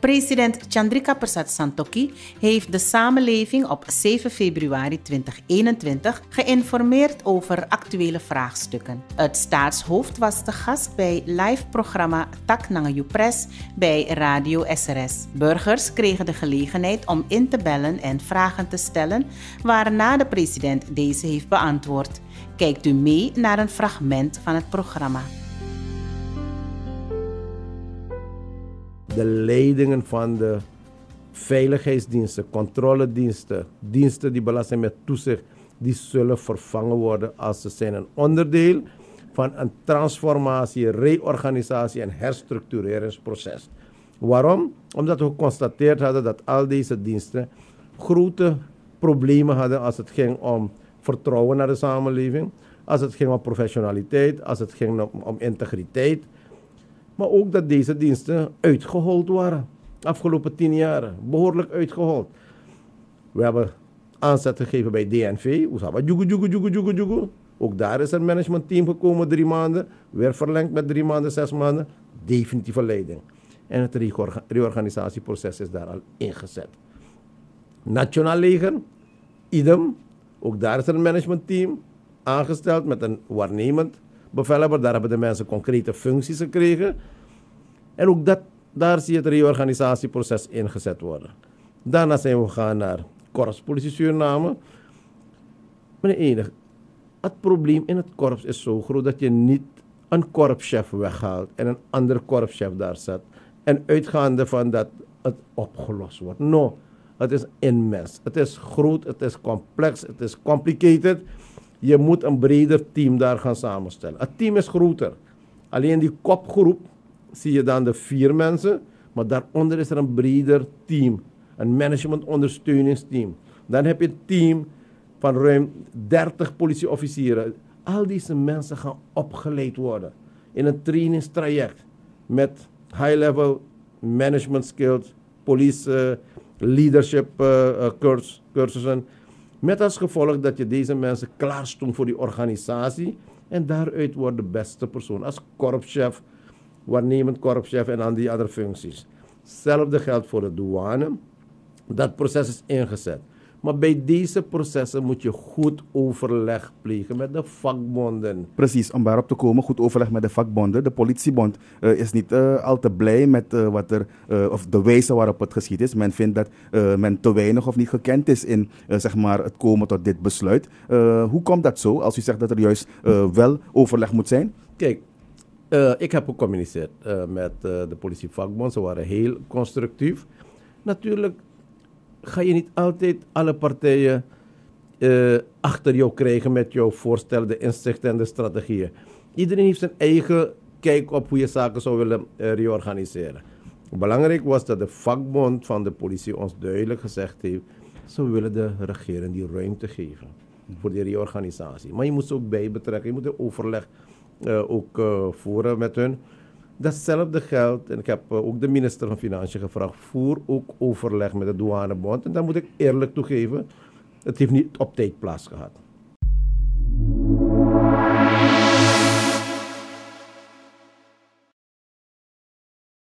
President Chandrika Persat Santokhi heeft de samenleving op 7 februari 2021 geïnformeerd over actuele vraagstukken. Het staatshoofd was te gast bij live-programma Tak Nangayu Press bij Radio SRS. Burgers kregen de gelegenheid om in te bellen en vragen te stellen, waarna de president deze heeft beantwoord. Kijkt u mee naar een fragment van het programma. De leidingen van de veiligheidsdiensten, controlediensten, diensten die belasten met toezicht, die zullen vervangen worden als ze zijn een onderdeel van een transformatie, reorganisatie en herstructureringsproces. Waarom? Omdat we geconstateerd hadden dat al deze diensten grote problemen hadden als het ging om vertrouwen naar de samenleving, als het ging om professionaliteit, als het ging om integriteit. Maar ook dat deze diensten uitgehold waren. Afgelopen 10 jaar. Behoorlijk uitgehold. We hebben aanzet gegeven bij DNV. Ook daar is een managementteam gekomen 3 maanden. Weer verlengd met 3 maanden, 6 maanden. Definitieve leiding. En het reorganisatieproces is daar al ingezet. Nationaal leger, idem. Ook daar is een managementteam aangesteld met een waarnemend bevelhebber. Daar hebben de mensen concrete functies gekregen. En ook daar zie je het reorganisatieproces ingezet worden. Daarna zijn we gegaan naar korpspolitie Suriname. Meneer Enig, het probleem in het korps is zo groot dat je niet een korpschef weghaalt en een andere korpschef daar zet. En uitgaande van dat het opgelost wordt. No, het is immens. Het is groot, het is complex, het is complicated. Je moet een breder team daar gaan samenstellen. Het team is groter. Alleen die kopgroep zie je dan de 4 mensen. Maar daaronder is er een breder team. Een management-ondersteuningsteam. Dan heb je een team van ruim 30 politieofficieren. Al deze mensen gaan opgeleid worden. In een trainingstraject. Met high-level management skills. Police leadership cursussen. Met als gevolg dat je deze mensen klaarstond voor die organisatie. En daaruit wordt de beste persoon als korpschef, waarnemend korpschef en aan die andere functies. Hetzelfde geldt voor de douane. Dat proces is ingezet. Maar bij deze processen moet je goed overleg plegen met de vakbonden. Precies, om daarop te komen, goed overleg met de vakbonden. De politiebond is niet al te blij met wat er, of de wijze waarop het geschied is. Men vindt dat men te weinig of niet gekend is in zeg maar het komen tot dit besluit. Hoe komt dat zo, als u zegt dat er juist wel overleg moet zijn? Kijk, ik heb gecommuniceerd met de politievakbond. Ze waren heel constructief. Natuurlijk ga je niet altijd alle partijen achter jou krijgen met jouw voorstellen, de inzichten en de strategieën. Iedereen heeft zijn eigen kijk op hoe je zaken zou willen reorganiseren. Belangrijk was dat de vakbond van de politie ons duidelijk gezegd heeft, ze willen de regering die ruimte geven voor die reorganisatie. Maar je moet ze ook bij betrekken, je moet een overleg voeren met hun. Datzelfde geldt, en ik heb ook de minister van Financiën gevraagd, voer ook overleg met de douanebond. En daar moet ik eerlijk toegeven, het heeft niet op tijd plaatsgehad.